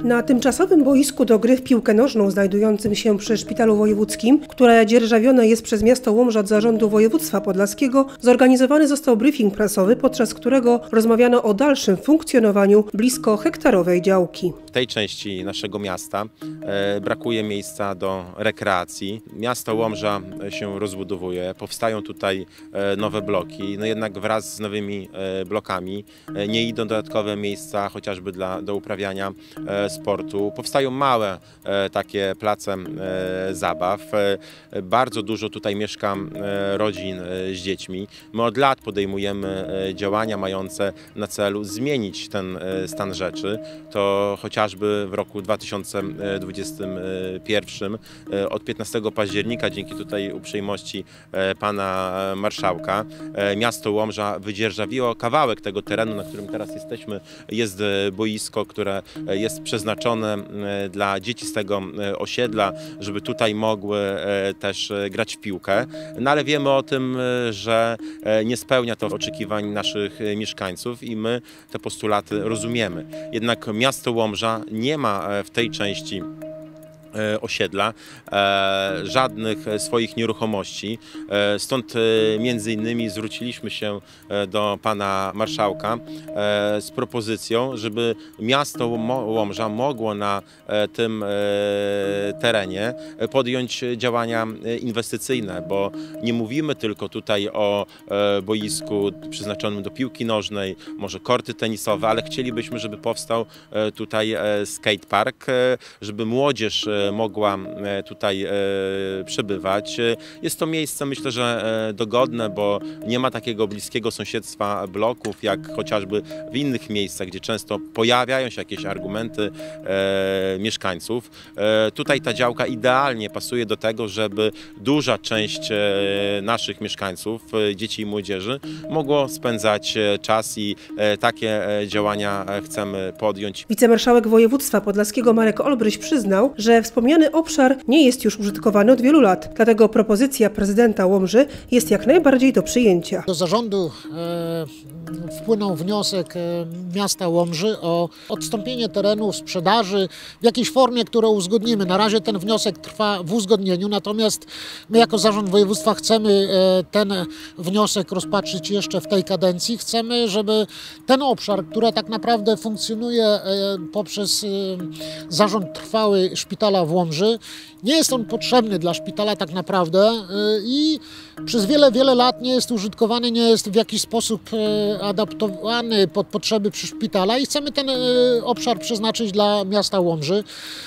Na tymczasowym boisku do gry w piłkę nożną znajdującym się przy Szpitalu Wojewódzkim, które dzierżawione jest przez miasto Łomża od Zarządu Województwa Podlaskiego, zorganizowany został briefing prasowy, podczas którego rozmawiano o dalszym funkcjonowaniu blisko hektarowej działki. W tej części naszego miasta brakuje miejsca do rekreacji. Miasto Łomża się rozbudowuje, powstają tutaj nowe bloki, no jednak wraz z nowymi blokami nie idą dodatkowe miejsca chociażby do uprawiania sportu. Powstają małe takie place zabaw. Bardzo dużo tutaj mieszka rodzin z dziećmi. My od lat podejmujemy działania mające na celu zmienić ten stan rzeczy. To chociażby w roku 2021 od 15 października dzięki tutaj uprzejmości pana marszałka miasto Łomża wydzierżawiło kawałek tego terenu, na którym teraz jesteśmy. Jest boisko, które jest przeznaczone dla dzieci z tego osiedla, żeby tutaj mogły też grać w piłkę. No ale wiemy o tym, że nie spełnia to oczekiwań naszych mieszkańców i my te postulaty rozumiemy. Jednak miasto Łomża nie ma w tej części osiedla żadnych swoich nieruchomości. Stąd między innymi zwróciliśmy się do pana marszałka z propozycją, żeby miasto Łomża mogło na tym terenie podjąć działania inwestycyjne, bo nie mówimy tylko tutaj o boisku przeznaczonym do piłki nożnej, może korty tenisowe, ale chcielibyśmy, żeby powstał tutaj skatepark, żeby młodzież mogła tutaj przebywać. Jest to miejsce, myślę, że dogodne, bo nie ma takiego bliskiego sąsiedztwa bloków, jak chociażby w innych miejscach, gdzie często pojawiają się jakieś argumenty mieszkańców. Tutaj ta działka idealnie pasuje do tego, żeby duża część naszych mieszkańców, dzieci i młodzieży, mogło spędzać czas i takie działania chcemy podjąć. Wicemarszałek województwa podlaskiego Marek Olbryś przyznał, że wspomniany obszar nie jest już użytkowany od wielu lat, dlatego propozycja prezydenta Łomży jest jak najbardziej do przyjęcia. Do zarządu wpłynął wniosek miasta Łomży o odstąpienie terenu sprzedaży w jakiejś formie, którą uzgodnimy. Na razie ten wniosek trwa w uzgodnieniu, natomiast my jako zarząd województwa chcemy ten wniosek rozpatrzyć jeszcze w tej kadencji. Chcemy, żeby ten obszar, który tak naprawdę funkcjonuje poprzez zarząd trwały szpitala w Łomży, nie jest on potrzebny dla szpitala tak naprawdę i przez wiele lat nie jest użytkowany, nie jest w jakiś sposób adaptowany pod potrzeby szpitala i chcemy ten obszar przeznaczyć dla miasta Łomży.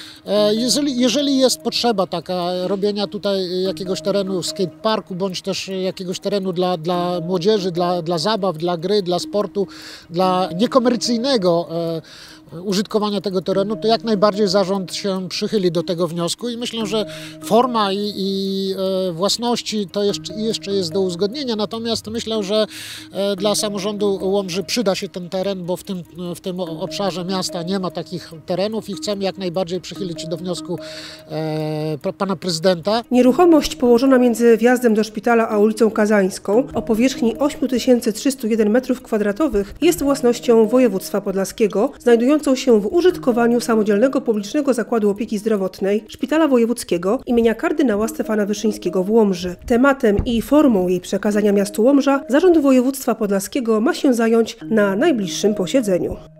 Jeżeli jest potrzeba taka robienia tutaj jakiegoś terenu skateparku, bądź też jakiegoś terenu dla młodzieży, dla zabaw, dla gry, dla sportu, dla niekomercyjnego użytkowania tego terenu, to jak najbardziej zarząd się przychyli do tego wniosku i myślę, że forma i własności to jeszcze jest do uzgodnienia, natomiast myślę, że dla samorządu Łomży przyda się ten teren, bo w tym obszarze miasta nie ma takich terenów i chcemy jak najbardziej przychylić się do wniosku pana prezydenta. Nieruchomość położona między wjazdem do szpitala a ulicą Kazańską o powierzchni 8301 m2 jest własnością województwa podlaskiego, znajdującą się w użytkowaniu samodzielnego publicznego zakładu opieki zdrowotnej Szpitala Wojewódzkiego imienia kardynała Stefana Wyszyńskiego w Łomży. Tematem i formą jej przekazania miastu Łomża Zarząd Województwa Podlaskiego ma się zająć na najbliższym posiedzeniu.